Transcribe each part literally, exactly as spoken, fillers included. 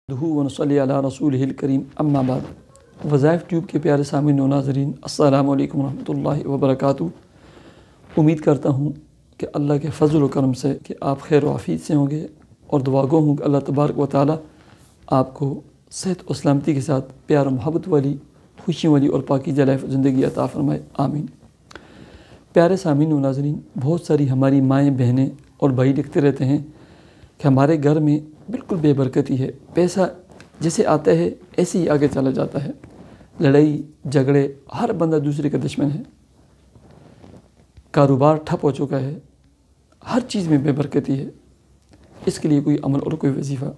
ونصلی علی رسولہ الکریم اما بعد۔ وظائف ٹیوب کے پیارے سامعین و ناظرین، السلام علیکم ورحمۃ اللہ وبرکاتہ۔ امید کرتا ہوں کہ اللہ کے فضل و کرم سے کہ آپ خیر و عافیت سے ہوں گے، اور دعا گو ہوں کہ اللہ تبارک و تعالی آپ کو صحت و سلامتی کے ساتھ پیار و محبت والی، خوشی والی اور پاکیزہ لائف زندگی عطا فرمائے، آمین۔ پیارے سامعین و ناظرین، بہت ساری ہماری مائیں، بہنیں اور بھائی لکھتے رہتے ہیں کہ ہمارے گھر میں بالکل بے برکتی ہے، پیسہ جیسے آتا ہے ایسے ہی آگے چلا جاتا ہے، لڑائی جھگڑے، ہر بندہ دوسرے کا دشمن ہے، کاروبار ٹھپ ہو چکا ہے، ہر چیز میں بے برکتی ہے۔ اس کے لیے کوئی عمل اور کوئی وظیفہ،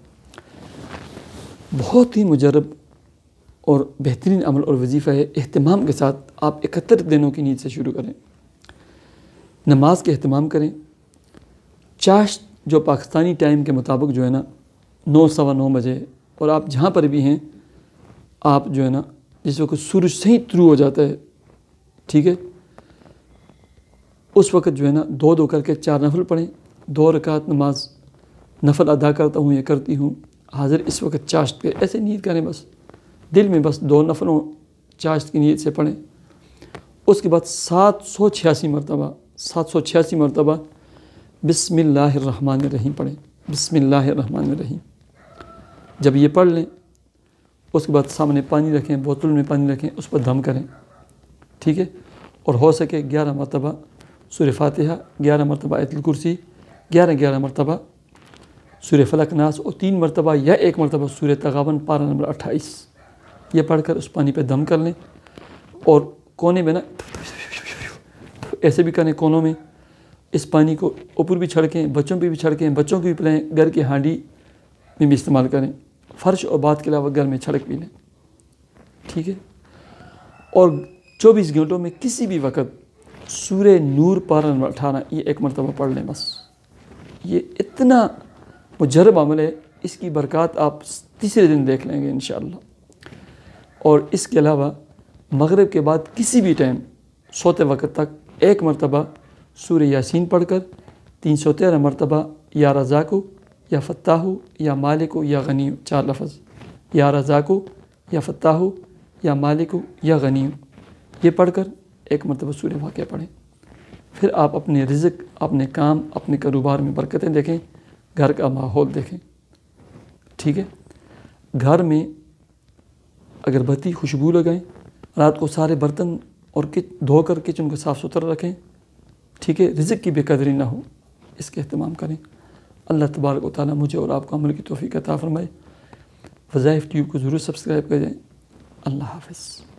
بہت ہی مجرب اور بہترین عمل اور وظیفہ ہے۔ اہتمام کے ساتھ آپ اکہتر دنوں کی نیت سے شروع کریں، نماز کے اہتمام کریں۔ چاشت جو پاکستانی ٹائم کے مطابق جو ہے نا نو سوا نو بجے، اور آپ جہاں پر بھی ہیں، آپ جو ہے نا جس وقت سورج صحیح طلوع ہو جاتا ہے، ٹھیک ہے، اس وقت جو ہے نا دو دو کر کے چار نفل پڑھیں۔ دو رکعت نماز نفل ادا کرتا ہوں یا کرتی ہوں، حاضر اس وقت چاشت کے ایسے نیت کریں، بس دل میں بس دو نفلوں چاشت کی نیت سے پڑھیں۔ اس کے بعد سات سو چھیاسی مرتبہ سات سو چھیاسی مرتبہ بسم اللہ الرحمن الرحیم پڑھیں، بسم اللہ الرحمن الرحیم۔ جب یہ پڑھ لیں، اس کے بعد سامنے پانی رکھیں، بوتل میں پانی رکھیں، اس پر دم کریں، ٹھیک ہے، اور ہو سکے گیارہ مرتبہ سورہ فاتحہ، گیارہ مرتبہ آیت الکرسی، گیارہ گیارہ مرتبہ سورہ فلق ناس، اور تین مرتبہ یا ایک مرتبہ سورہ تغابن پارہ نمبر اٹھائیس، یہ پڑھ کر اس پانی پہ دم کر لیں۔ اور کونے میں نا ایسے بھی کریں، کونوں میں اس پانی کو اوپر بھی چھڑکیں، بچوں پہ بھی چھڑکیں، بچوں کو بھی پلائیں، گھر کی ہانڈی میں بھی استعمال کریں، فرش اور بات کے علاوہ گھر میں چھڑک بھی لیں، ٹھیک ہے۔ اور چوبیس گھنٹوں میں کسی بھی وقت سورہ نور پارہ نمبر اٹھارہ یہ ایک مرتبہ پڑھ لیں، بس یہ اتنا مجرب عمل ہے، اس کی برکات آپ تیسرے دن دیکھ لیں گے انشاءاللہ۔ اور اس کے علاوہ مغرب کے بعد کسی بھی ٹائم سوتے وقت تک ایک مرتبہ سورہ یاسین پڑھ کر تین سو تیرہ مرتبہ یا رزاقو یا فتاحو یا مالکو یا غنیو، چار لفظ، یا رزاقو یا فتاحو یا مالکو یا غنیو، یہ پڑھ کر ایک مرتبہ سورہ واقعہ پڑھیں۔ پھر آپ اپنے رزق، اپنے کام، اپنے کاروبار میں برکتیں دیکھیں، گھر کا ماحول دیکھیں، ٹھیک ہے۔ گھر میں اگربتی خوشبو لگائیں، رات کو سارے برتن اور دھو کر کچن کو صاف ستھرا رکھیں، ٹھیک ہے، رزق کی بے قدری نہ ہو، اس کے اہتمام کریں۔ اللہ تبارک و تعالیٰ مجھے اور آپ کو عمل کی توفیق عطا فرمائے۔ وظائف ٹیوب کو ضرور سبسکرائب کریں۔ اللہ حافظ۔